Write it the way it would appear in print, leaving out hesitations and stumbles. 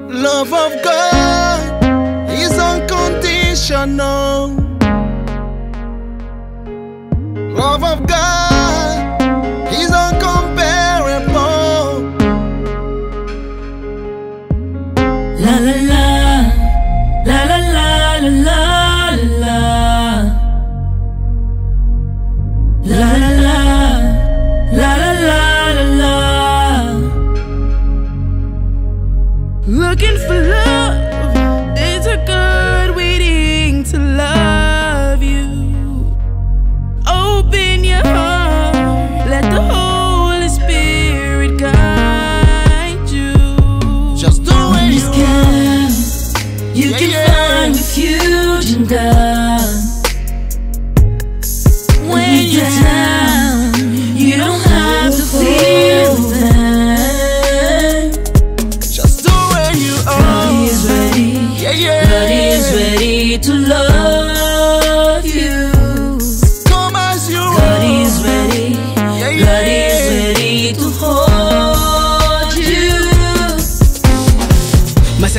Love of God is unconditional. Love of God is uncomparable. La la la, la la la la la la, la la la, la la la la la. Looking for love, there's a God waiting to love you. Open your heart, let the Holy Spirit guide you. Just do it. You can, you can find refuge in God. When you're down, you don't have to feel that. Just do where you are. God is ready, God is ready to love.